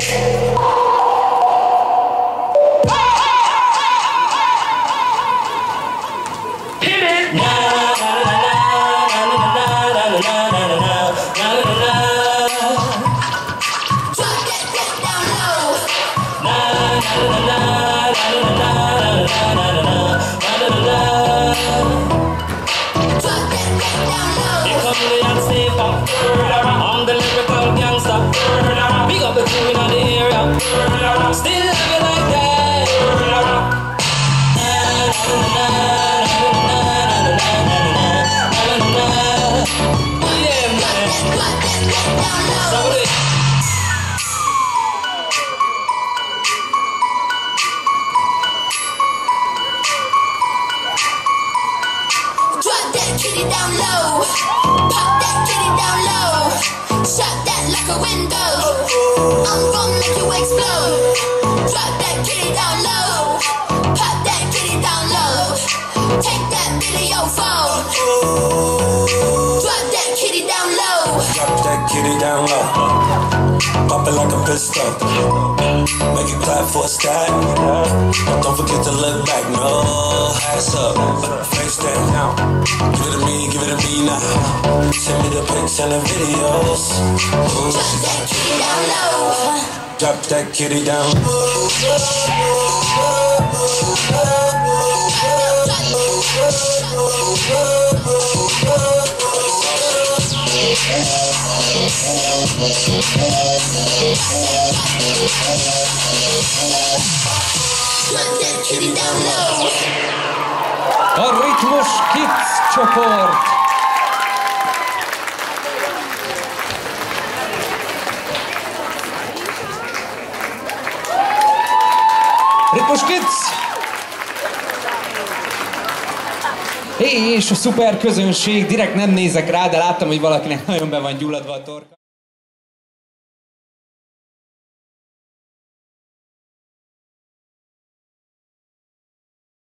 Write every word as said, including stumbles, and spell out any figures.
I'm the lyrical gangster. Big up the crew in the area. Still love you like that. Yeah, man. Stop it. Drop that kitty down low. Pop that kitty down low. Shut that like a window. I'm gonna make you explode. Drop that kitty down low. Pop that kitty down low. Take that video phone. Drop that kitty down low. Drop that kitty down low. Pop it like a pistol. Make it clap for a stack. Don't forget to look back. No, ass up, face down. Give it to me, give it to me now. Send me the pics and the videos. Ooh, Drop that kitty down low. drop that kitty down. Drop that kitty down low. A Ritmus Kids csoport. Ritmus Kids! És a szuper közönség, direkt nem nézek rá, de láttam, hogy valakinek nagyon be van gyulladva a torka.